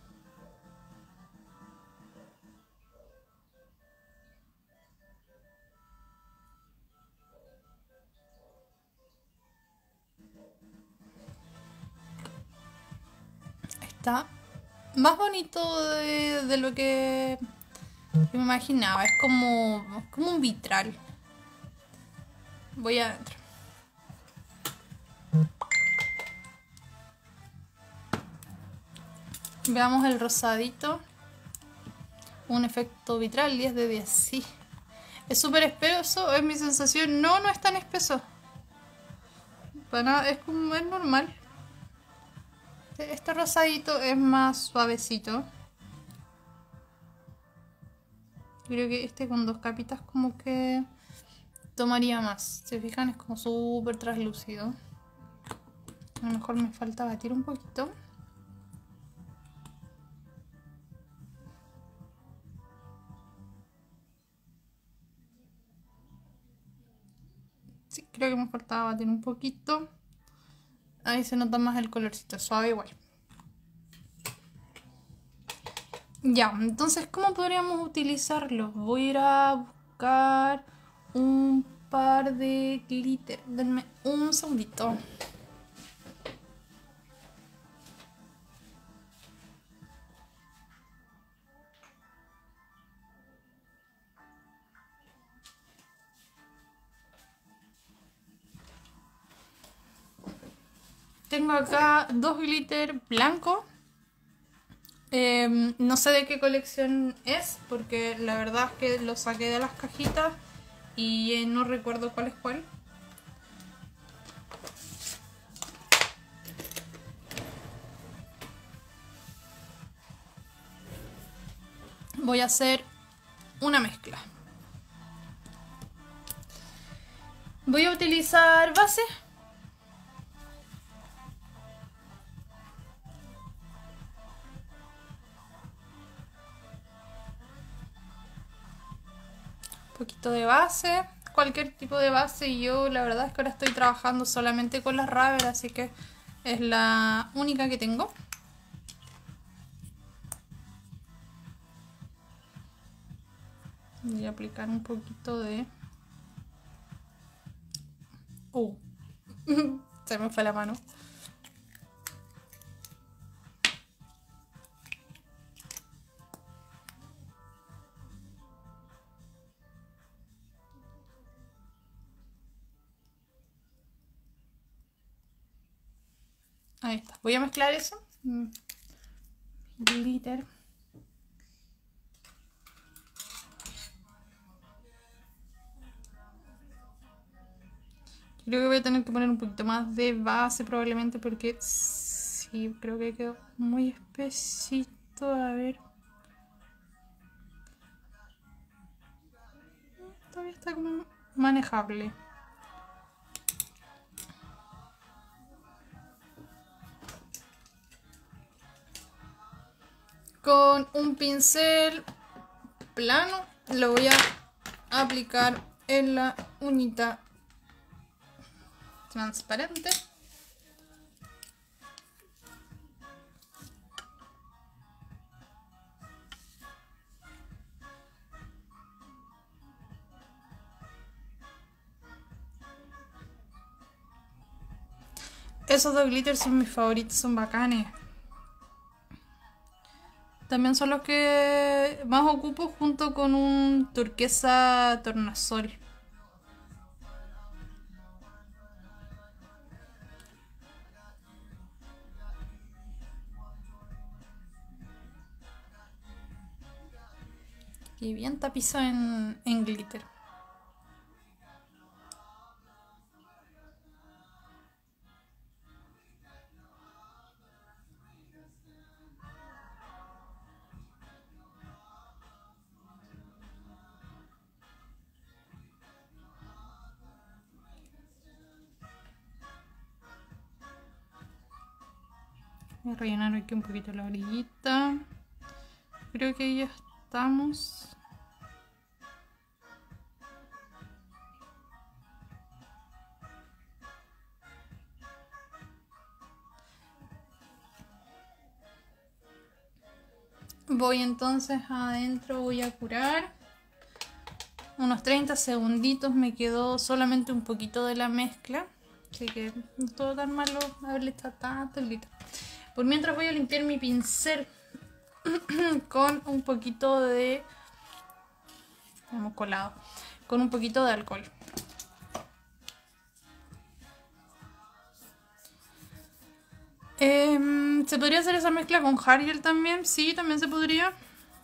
Está más bonito de, de lo que me imaginaba. Es como, como un vitral. Voy adentro. Veamos el rosadito. Un efecto vitral, diez de diez. Sí. Es súper espeso, es mi sensación. No, no es tan espeso. Para nada, es como, es normal. Este rosadito es más suavecito. Creo que este con dos capitas como que tomaría más. ¿Se fijan? Es como súper translúcido. A lo mejor me falta batir un poquito. Sí, creo que me faltaba batir un poquito. Ahí se nota más el colorcito, suave igual. Ya, entonces, ¿cómo podríamos utilizarlo? Voy a ir a buscar un par de glitter. Denme un segundito. Tengo acá dos glitter blancos. Eh, no sé de qué colección es, porque la verdad es que lo saqué de las cajitas y eh, no recuerdo cuál es cuál. Voy a hacer una mezcla. Voy a utilizar base. Un poquito de base, cualquier tipo de base. Yo la verdad es que ahora estoy trabajando solamente con las Ravel, así que es la única que tengo. Voy a aplicar un poquito de... Uh, se me fue la mano. Ahí está. Voy a mezclar eso. Glitter. Creo que voy a tener que poner un poquito más de base probablemente porque sí, Sí, creo que quedó muy espesito. A ver. Todavía está como manejable. Con un pincel plano lo voy a aplicar en la uñita transparente. Esos dos glitters son mis favoritos, son bacanes. También son los que más ocupo junto con un turquesa tornasol. Y bien tapizado en, en glitter. Voy a rellenar aquí un poquito la orillita. Creo que ya estamos. Voy entonces adentro, voy a curar. Unos treinta segunditos, me quedó solamente un poquito de la mezcla. Así que no estuvo tan malo haberle echado tanto glitter. Por mientras voy a limpiar mi pincel con un poquito de... Hemos colado. Con un poquito de alcohol. Eh, ¿Se podría hacer esa mezcla con Ariel también? Sí, también se podría.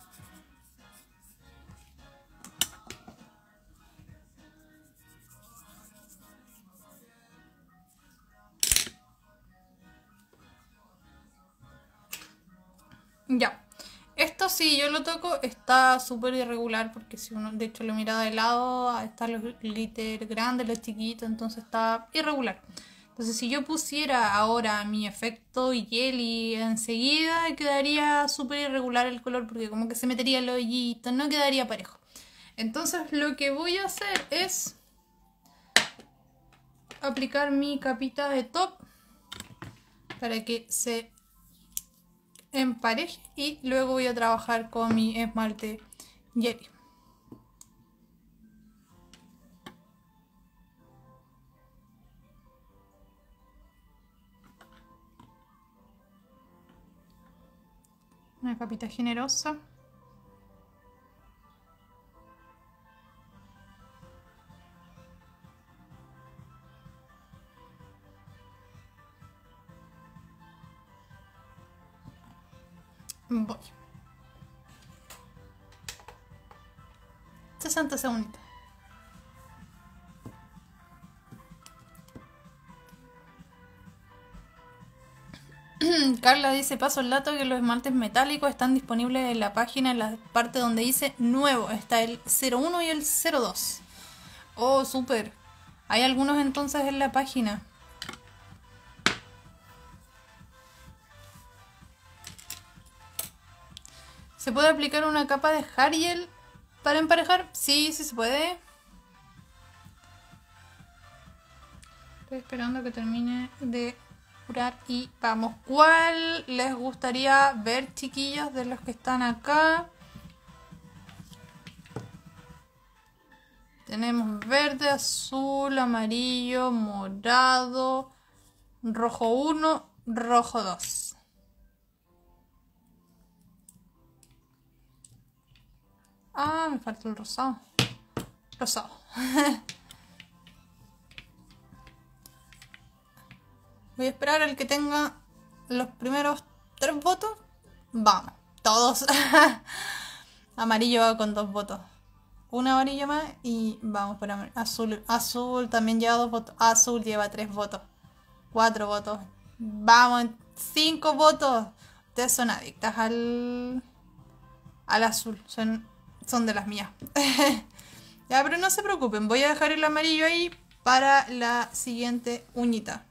Ya. Esto si yo lo toco está súper irregular porque si uno de hecho lo mira de lado están los glitter grandes, los chiquitos, entonces está irregular. Entonces si yo pusiera ahora mi efecto jelly enseguida quedaría súper irregular el color porque como que se metería el hoyito, no quedaría parejo. Entonces lo que voy a hacer es aplicar mi capita de top para que se empareje y luego voy a trabajar con mi esmalte jelly. Una capita generosa. Voy. sesenta segundos. Carla dice, paso el dato que los esmaltes metálicos están disponibles en la página, en la parte donde dice nuevo. Está el cero uno y el cero dos. Oh, súper. Hay algunos entonces en la página. ¿Se puede aplicar una capa de Ariel para emparejar? Sí, sí se puede. Estoy esperando que termine de curar y vamos. ¿Cuál les gustaría ver, chiquillos, de los que están acá? Tenemos verde, azul, amarillo, morado, rojo uno, rojo dos. Ah, me falta el rosado. Rosado. Voy a esperar al que tenga los primeros tres votos. Vamos, todos. Amarillo va con dos votos. Una amarillo más y vamos por azul. Azul también lleva dos votos. Azul lleva tres votos. Cuatro votos. Vamos, cinco votos. Ustedes son adictas al, al azul. Son, son de las mías. Ya, pero no se preocupen. Voy a dejar el amarillo ahí para la siguiente uñita.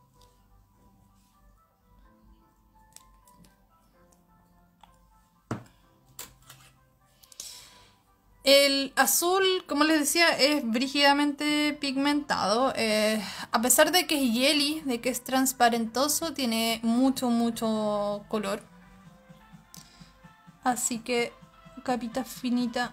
El azul, como les decía, es brígidamente pigmentado. Eh, a pesar de que es jelly, de que es transparentoso, tiene mucho, mucho color. Así que, capita finita.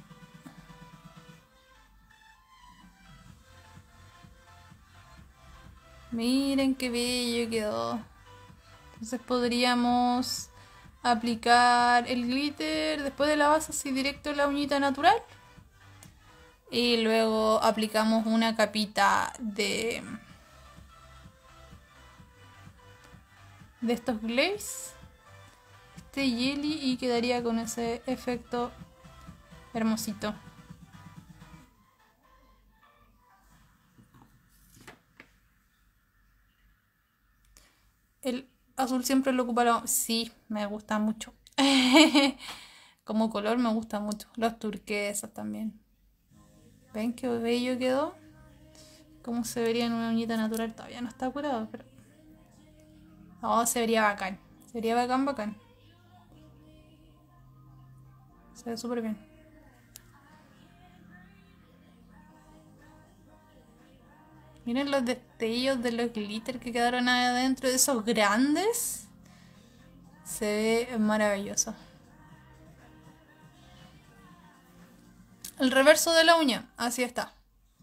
Miren qué bello quedó. Entonces podríamos aplicar el glitter después de la base así directo en la uñita natural. Y luego aplicamos una capita de, de estos glaze. Este jelly y quedaría con ese efecto hermosito. El azul siempre lo ocuparon. Sí, me gusta mucho. Como color me gusta mucho. Los turquesas también. ¿Ven qué bello quedó? Cómo se vería en una uñita natural. Todavía no está curado, pero... No, se vería bacán. Se vería bacán, bacán. Se ve súper bien. Miren los destellos de los glitter que quedaron adentro de esos grandes. Se ve maravilloso. El reverso de la uña, así está.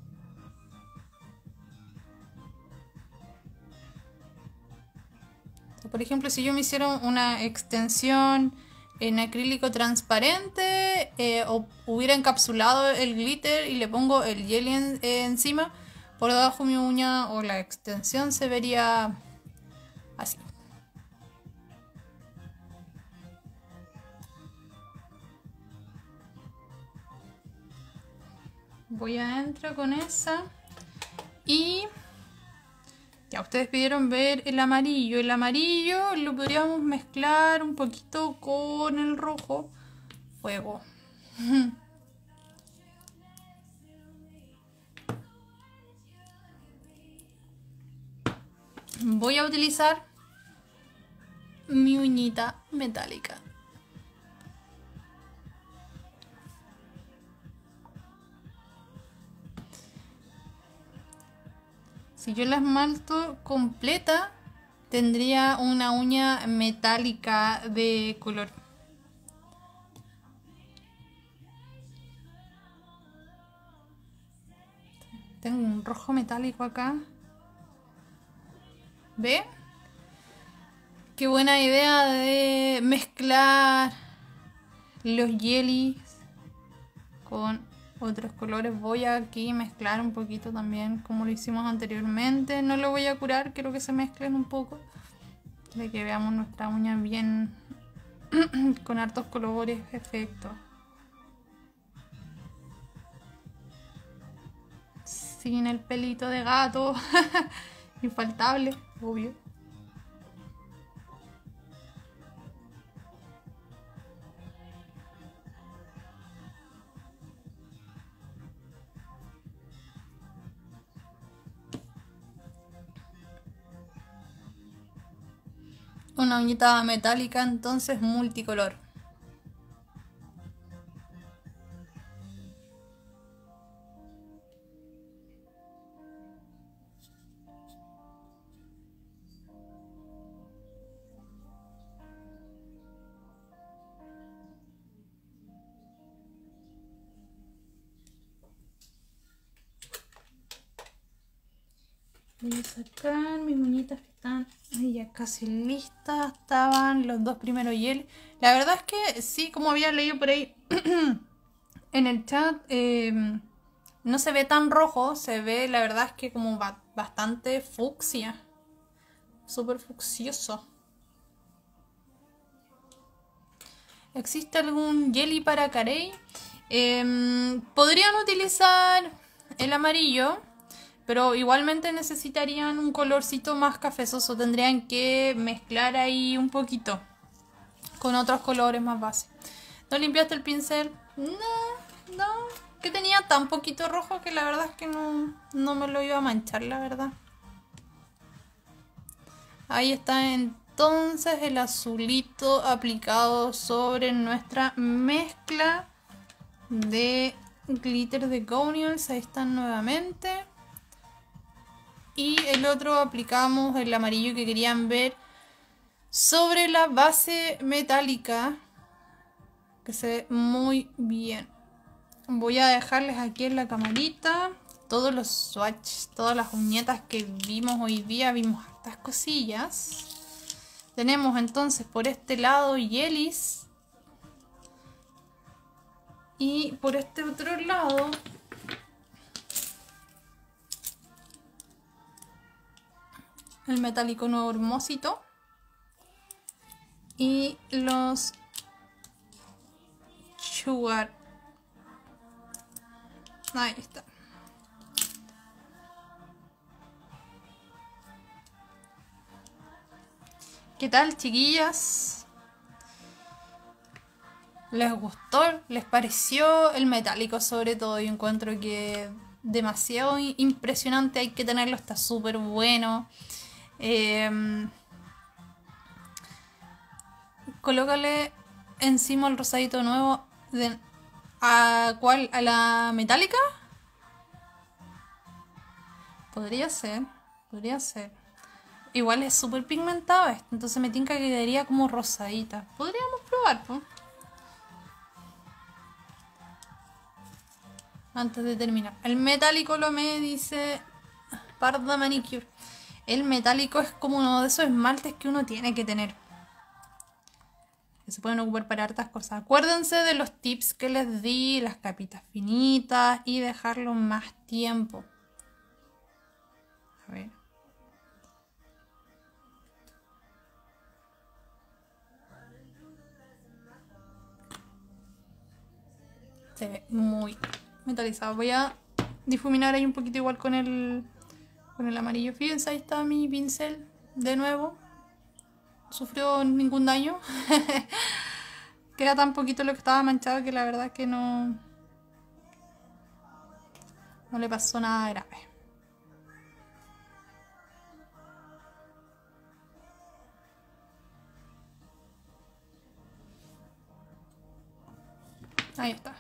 Por ejemplo, si yo me hiciera una extensión en acrílico transparente eh, o hubiera encapsulado el glitter y le pongo el jelly en, eh, encima, por debajo de mi uña o la extensión se vería así. Voy adentro con esa y ya ustedes pidieron ver el amarillo. El amarillo lo podríamos mezclar un poquito con el rojo. Fuego. Voy a utilizar mi uñita metálica. Si yo la esmalto completa, tendría una uña metálica de color. Tengo un rojo metálico acá. ¿Ve? Qué buena idea de mezclar los jellies con otros colores. Voy a aquí mezclar un poquito también como lo hicimos anteriormente. No lo voy a curar, quiero que se mezclen un poco. De que veamos nuestra uña bien con hartos colores, efectos. Sin el pelito de gato. Infaltable, obvio. Una uñita metálica, entonces multicolor. Voy a sacar mis uñitas que están ahí ya casi listas. Estaban los dos primeros gel. La verdad es que sí, como había leído por ahí en el chat, eh, no se ve tan rojo. Se ve, la verdad es que como ba bastante fucsia. Súper fucsioso. ¿Existe algún jelly para carey? Eh, podrían utilizar el amarillo. pero igualmente necesitarían un colorcito más cafezoso. Tendrían que mezclar ahí un poquito con otros colores más base. ¿No limpiaste el pincel? No, no. Que tenía tan poquito rojo que la verdad es que no, no me lo iba a manchar, la verdad. Ahí está entonces el azulito aplicado sobre nuestra mezcla de glitter de Gonials. Ahí están nuevamente. Y el otro aplicamos el amarillo que querían ver sobre la base metálica, que se ve muy bien. Voy a dejarles aquí en la camarita todos los swatches, todas las uñetas que vimos hoy día. Vimos estas cosillas. Tenemos entonces por este lado Yelis. Y por este otro lado el metálico nuevo hermosito. Y los Sugar. Ahí está. ¿Qué tal, chiquillas? ¿Les gustó? ¿Les pareció el metálico? Sobre todo, yo encuentro que demasiado impresionante. Hay que tenerlo, está súper bueno. Eh, colócale encima el rosadito nuevo. De, ¿A cuál? ¿A la metálica? Podría ser, podría ser. Igual es súper pigmentado esto, entonces me tinca que quedaría como rosadita. Podríamos probar, pues. Antes de terminar. El metálico lo me dice Parda Manicure. El metálico es como uno de esos esmaltes que uno tiene que tener. Que se pueden ocupar para hartas cosas. Acuérdense de los tips que les di, las capitas finitas y dejarlo más tiempo. A ver. Se ve muy metalizado. Voy a difuminar ahí un poquito igual con el, con el amarillo. Fíjense, ahí está mi pincel de nuevo. No sufrió ningún daño. Que era tan poquito lo que estaba manchado que la verdad es que no, no le pasó nada grave. Ahí está.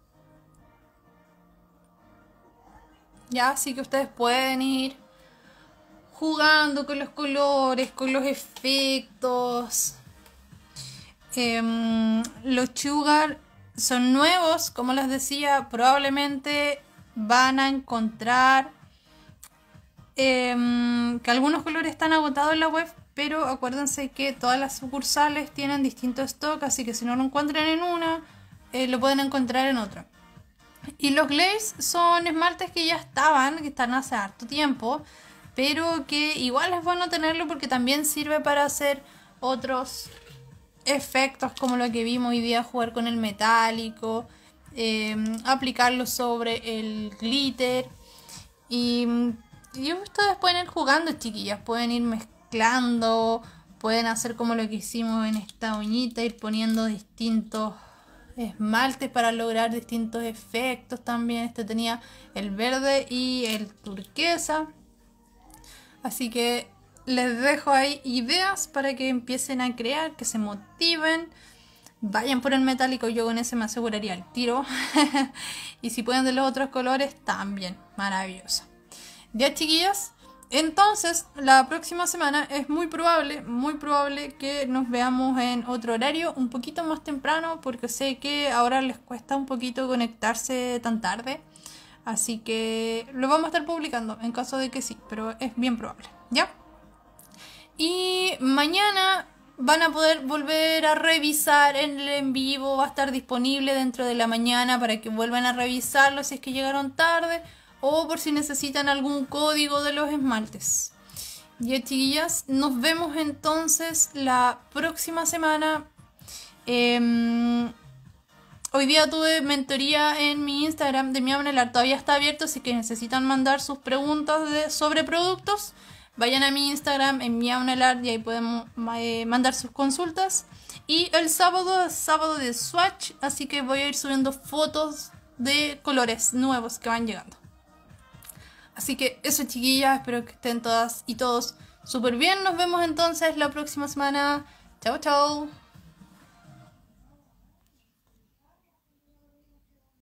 Ya, así que ustedes pueden ir jugando con los colores, con los efectos. Eh, los Sugar son nuevos, como les decía, probablemente van a encontrar eh, que algunos colores están agotados en la web, pero acuérdense que todas las sucursales tienen distinto stock, así que si no lo encuentran en una, eh, lo pueden encontrar en otra. Y los glaze son esmaltes que ya estaban, que están hace harto tiempo, pero que igual es bueno tenerlo porque también sirve para hacer otros efectos como lo que vimos hoy día, jugar con el metálico, eh, aplicarlo sobre el glitter y, y ustedes pueden ir jugando, chiquillas, pueden ir mezclando, pueden hacer como lo que hicimos en esta uñita, ir poniendo distintos esmaltes para lograr distintos efectos también. Este tenía el verde y el turquesa, así que les dejo ahí ideas para que empiecen a crear, que se motiven, vayan por el metálico, yo con ese me aseguraría el tiro. Y si pueden de los otros colores también, maravilloso. Ya, chiquillas, entonces la próxima semana es muy probable, muy probable que nos veamos en otro horario, un poquito más temprano, porque sé que ahora les cuesta un poquito conectarse tan tarde. Así que lo vamos a estar publicando en caso de que sí, pero es bien probable, ¿ya? Y mañana van a poder volver a revisar en el en vivo, va a estar disponible dentro de la mañana para que vuelvan a revisarlo si es que llegaron tarde o por si necesitan algún código de los esmaltes. Ya, chiquillas, nos vemos entonces la próxima semana. Eh, hoy día tuve mentoría en mi Instagram de Miau Nelar. Todavía está abierto, así que necesitan mandar sus preguntas de, sobre productos. Vayan a mi Instagram en Miau Nelar y ahí pueden eh, mandar sus consultas. Y el sábado es sábado de Swatch, así que voy a ir subiendo fotos de colores nuevos que van llegando. Así que eso, chiquillas, espero que estén todas y todos súper bien. Nos vemos entonces la próxima semana. Chao, chao.